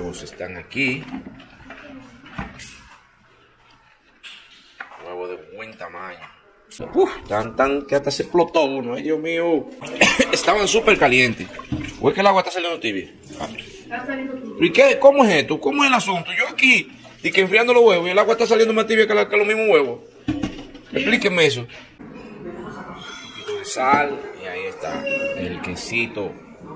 Huevos están aquí. Huevo de buen tamaño. Tan que hasta se explotó uno. Ay, Dios mío. Estaban súper calientes. ¿O es que el agua está saliendo tibia? ¿Y qué? ¿Cómo es esto? ¿Cómo es el asunto? Yo aquí, y que enfriando los huevos y el agua está saliendo más tibia que los mismos huevos. Explíquenme eso. Un poquito de sal y ahí está el quesito.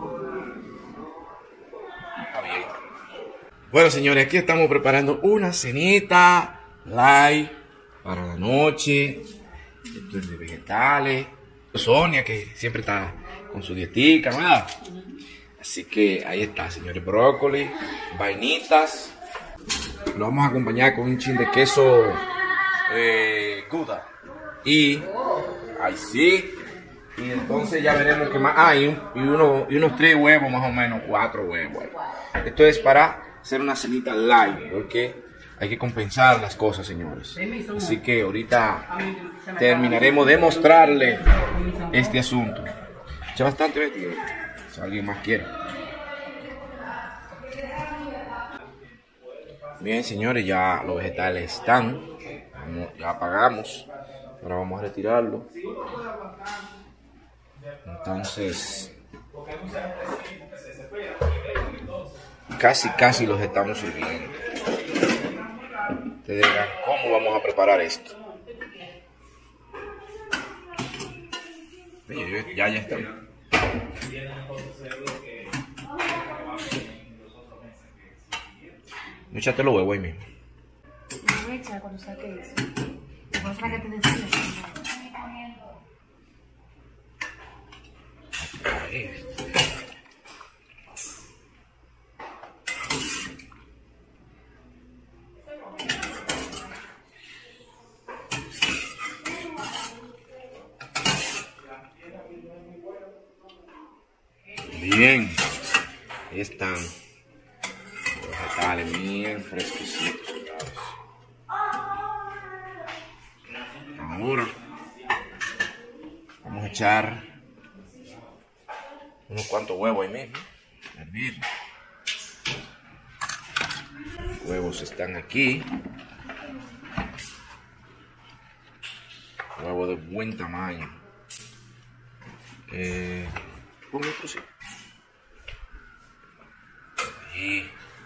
Está bien. Bueno, señores, aquí estamos preparando una cenita light para la noche. Esto es de vegetales. Sonia, que siempre está con su dietica, ¿verdad? Así que ahí está, señores. Brócoli, vainitas. Lo vamos a acompañar con un chin de queso Gouda. Y ahí sí. Y entonces ya veremos qué más. Ah, y unos 3 huevos más o menos, 4 huevos. Esto es para hacer una cenita light, porque hay que compensar las cosas, señores. Así que ahorita terminaremos de mostrarle este asunto. Echa bastante vestido, si alguien más quiere. Bien, señores, ya los vegetales están. Ya apagamos. Ahora vamos a retirarlo. Entonces, casi los estamos sirviendo. Ustedes dirán, ¿cómo vamos a preparar esto? Ya está. Échate los huevos ahí mismo. No echa cuando saque eso. Después para que te decidas. Bien, ahí están los vegetales bien fresquecitos. Ahora vamos a echar unos cuantos huevos ahí mismo. Hervir. Los huevos están aquí. Huevo de buen tamaño. Pongo otro sí. Y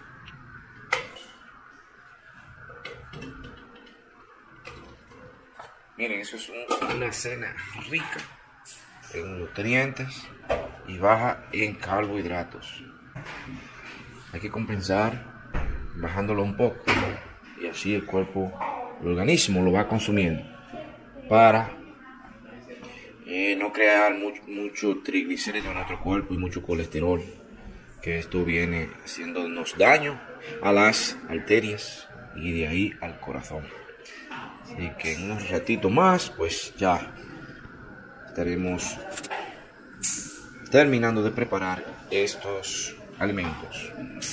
miren, eso es una cena rica en nutrientes y baja en carbohidratos. Hay que compensar bajándolo un poco y así el cuerpo, el organismo lo va consumiendo para no crear mucho triglicéridos en nuestro cuerpo y mucho colesterol, que esto viene haciéndonos daño a las arterias y de ahí al corazón. Así que en unos ratitos más, pues ya estaremos terminando de preparar estos alimentos.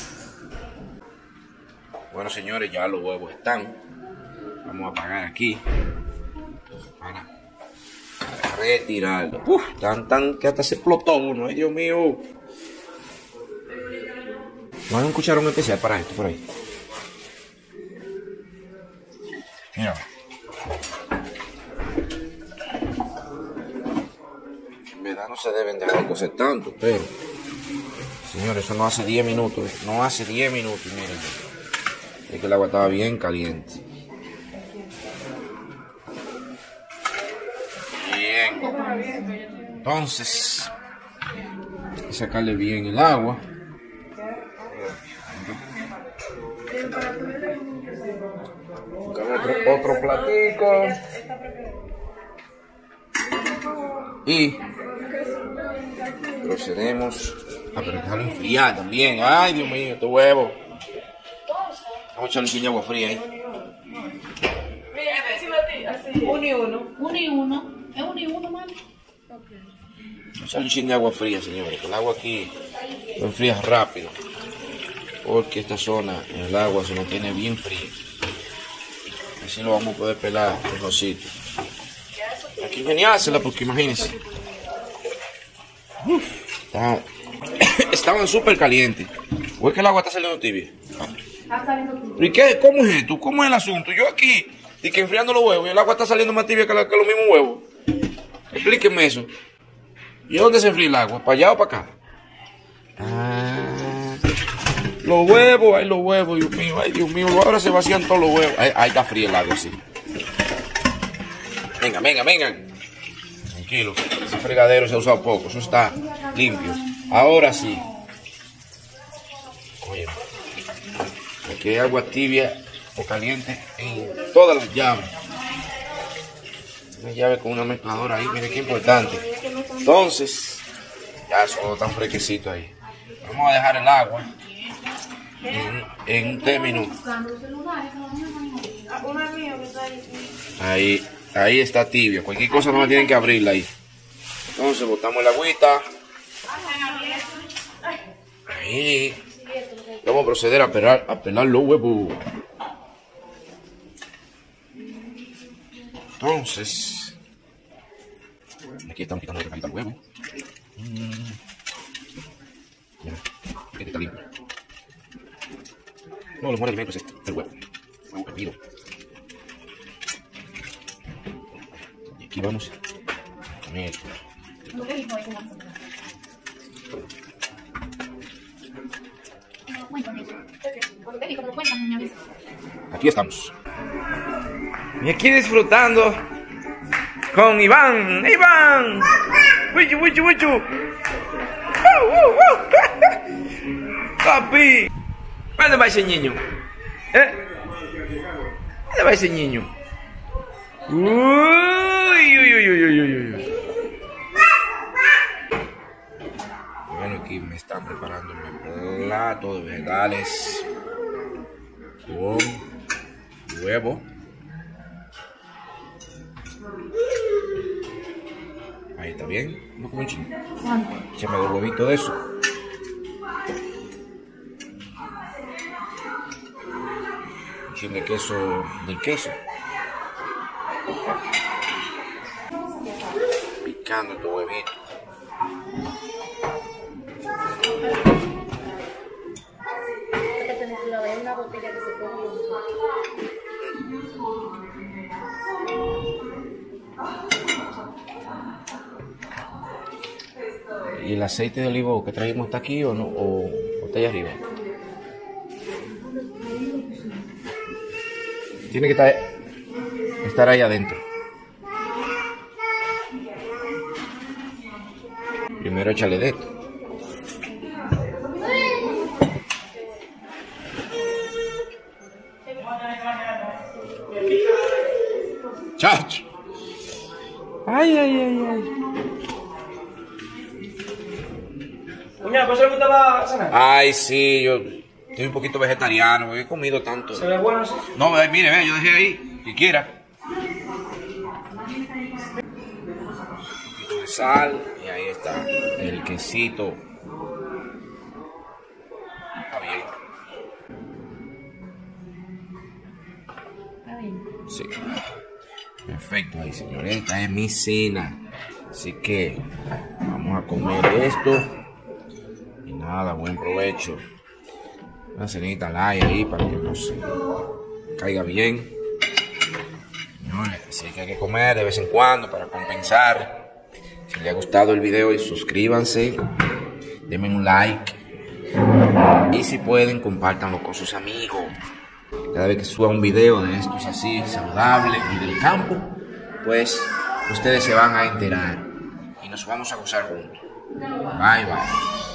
Bueno, señores, ya los huevos están. Vamos a apagar aquí para retirarlo. Tan que hasta se explotó uno. Ay, Dios mío. No hay un cucharón especial para esto por ahí. Mira. En verdad no se deben dejar cocer tanto, pero señores, eso no hace 10 minutos. No hace 10 minutos, miren. Es que el agua estaba bien caliente. Bien. Entonces, hay que sacarle bien el agua. Buscamos otro platico. Y procedemos a dejarlo enfriar también. Ay, Dios mío, este huevo. Vamos a echarle un chin de agua fría ahí. Uno y uno. ¿Es uno y uno, mami? Vamos a echarle un chin de agua fría, señores. El agua aquí lo enfría rápido. Porque esta zona, el agua se mantiene bien fría. Así lo vamos a poder pelar mejorcito. Hay que ingeniársela porque imagínense. Estaban súper calientes. ¿O es que el agua está saliendo tibia? Está saliendo tibio. ¿Y qué? ¿Cómo es esto? ¿Cómo es el asunto? Yo aquí, y que enfriando los huevos, y el agua está saliendo más tibia que los mismos huevos. Explíqueme eso. ¿Y dónde se enfría el agua? ¿Para allá o para acá? Ah, los huevos, ay, los huevos, Dios mío, ahora se vacían todos los huevos. Ahí está frío el agua, sí. Venga. Tranquilo, ese fregadero se ha usado poco, eso está limpio. Ahora sí. Oye, aquí hay agua tibia o caliente en todas las llaves. Una llave con una mezcladora ahí, miren qué importante. Entonces, ya eso está fresquecito ahí. Vamos a dejar el agua en un término. Ahí está tibio. Cualquier cosa no me tienen que abrirla ahí. Entonces botamos la agüita. Ahí. Vamos a proceder a pelar los huevos. Entonces, aquí estamos quitando el huevo. Mira, este está limpio. No, lo mejor alimento es este, el huevo. Huevo hervido. Y aquí vamos a poner. Aquí estamos. Y aquí disfrutando con Iván. ¡Iván! ¡Wichu! Papi, ¿dónde va ese niño? ¿Dónde va ese niño? Uy. Bueno, aquí me están preparando mi plato de vegetales con huevo. Ahí está bien, no como un chingo. Échame 2 huevitos de eso. Un chingo de queso, picando tu huevito. ¿Y el aceite de olivo que trajimos está aquí o no? ¿O está allá arriba? Tiene que estar ahí adentro. Primero échale de esto. ¡Chacho! ¡Ay! ¿Pues se le gustaba cenar? Ay, sí, yo estoy un poquito vegetariano, he comido tanto. ¿Se ve bueno eso? No, mire, yo dejé ahí, si quiera. Un poquito de sal y ahí está el quesito. Está bien. Sí. Perfecto ahí, señores. Esta es mi cena. Así que vamos a comer esto. Y nada, buen provecho. Una cenita light ahí para que no se caiga bien. Señores, así que hay que comer de vez en cuando para compensar. Si les ha gustado el video, suscríbanse. Denme un like. Y si pueden, compártanlo con sus amigos. Cada vez que suba un video de estos así, saludables y del campo, pues ustedes se van a enterar y nos vamos a gozar juntos. Bye.